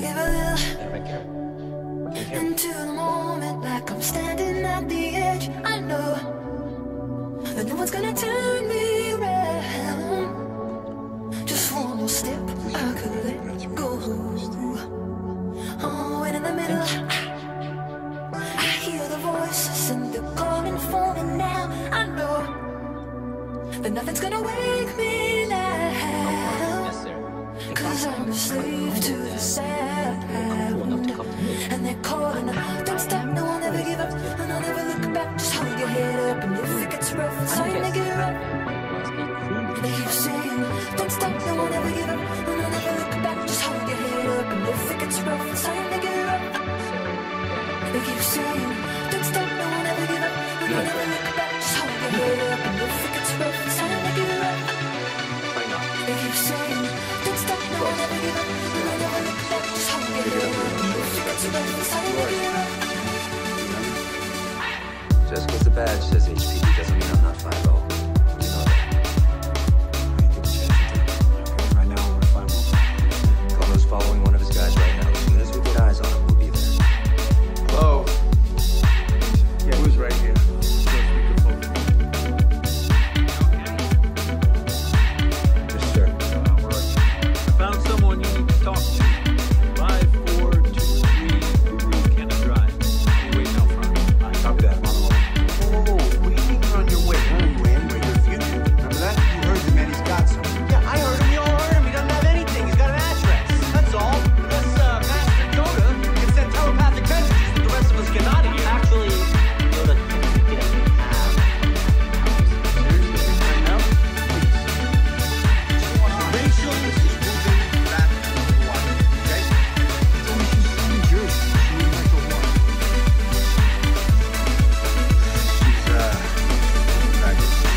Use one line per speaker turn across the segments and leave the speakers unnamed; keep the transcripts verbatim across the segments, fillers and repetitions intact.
give a little into the moment, like I'm standing at the edge. I know that no one's gonna turn me around. Just one more step, I could let you go. Oh, and in the middle, I hear the voices and they're calling for me now. I know that nothing's gonna wake me now. Cause I'm a slave to the sound, and they're calling out, don't stop, no, I'll never give up, and I'll never look back, just hold your head up, and if it gets rough, it's time to give up. They keep saying, don't stop, no, I'll never give up, and I'll never look back, just hold your head up, and if it gets rough, it's time to give up. They keep saying, don't stop, no, I'll never give up, and I'll never look back, just hold your head up, and if it gets rough, it's time to give up. They keep saying, don't stop, no, I'll never give up, and I'll never look back, just hold your head up, and if it gets rough, it's time to give up.
Just because the badge says H P D doesn't mean I'm not five oh. You know that.
Right now, we're five oh.
Cono's following one of his guys right now. As soon as we get eyes on him, we'll be there.
Hello? Yeah, who's right here?
Yes, sir.
I found someone you need to talk to. five four two three Guru Cannon Drive. You're waiting out front. I copy that. I'm on the way.
Whoa, whoa, whoa. What do you mean you're on your way? Anyway, anyway, you're fugitive. Remember that? You heard the man, he's got something.
Yeah, I heard him. We all heard him. He doesn't have anything. He's got an address. That's all. Unless uh, Master Yoda can send telepathic messages that the rest of us cannot hear. Actually, Yoda didn't have.
Seriously, right now? Rachel is moving back to Hawaii, okay? Tell me she's from New Jersey. She's moving back to Hawaii. She's, uh, back.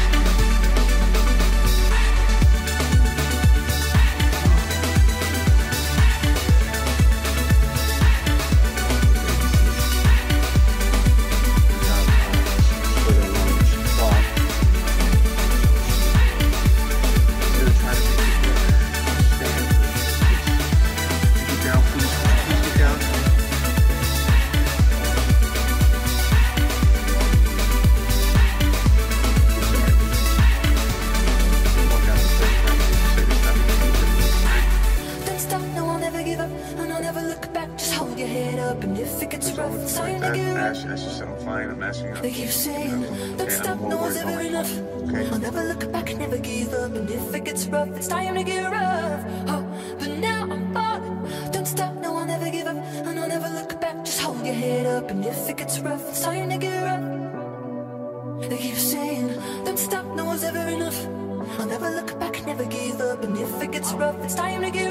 Don't stop, no, I'll never give up, and I'll never look back, just hold your head up, and if it gets rough, it's time to give up.
Ash, Ash, you said I'm fine, I'm asking you.
They keep saying, don't stop, no one's ever enough. I'll never look back, never give up, and if it gets rough, it's time to get rough. Oh, but now I'm falling. Don't stop, no, I'll never give up, and I'll never look back, just hold your head up, and if it gets rough, it's time to get rough. They keep saying, don't stop, no one's ever enough. I'll never look back, never give up, and if it gets rough, it's time to get